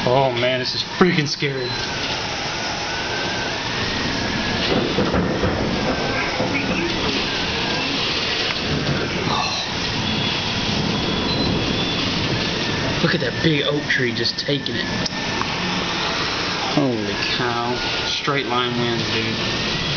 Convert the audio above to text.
Oh man, this is freaking scary. Look at that big oak tree just taking it. Holy cow. Straight line winds, dude.